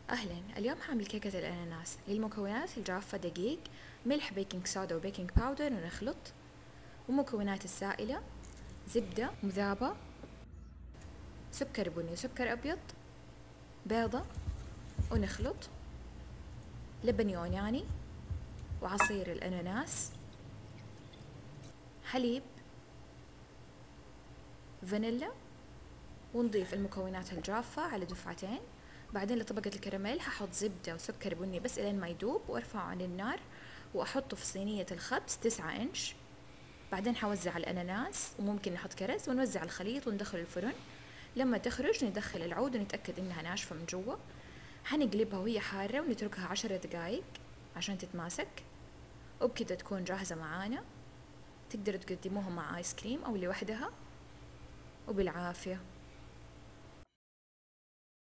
أهلا، اليوم حاعمل كيكة الأناناس. للمكونات الجافة دقيق، ملح، بيكنج صودا وبيكنج باودر ونخلط. ومكونات السائلة زبدة مذابة، سكر بني وسكر أبيض، بيضة ونخلط، لبن يوناني وعصير الأناناس، حليب، فانيلا. ونضيف المكونات الجافة على دفعتين. بعدين لطبقة الكراميل هحط زبدة وسكر بني بس إلين ما يدوب وارفعه عن النار وأحطه في صينية الخبز 9 إنش. بعدين حوزع الأناناس وممكن نحط كرز ونوزع الخليط وندخل الفرن. لما تخرج ندخل العود ونتأكد إنها ناشفة من جوا. حنقلبها وهي حارة ونتركها 10 دقايق عشان تتماسك، وبكده تكون جاهزة معانا. تقدروا تقدموها مع آيس كريم أو لوحدها، وبالعافية.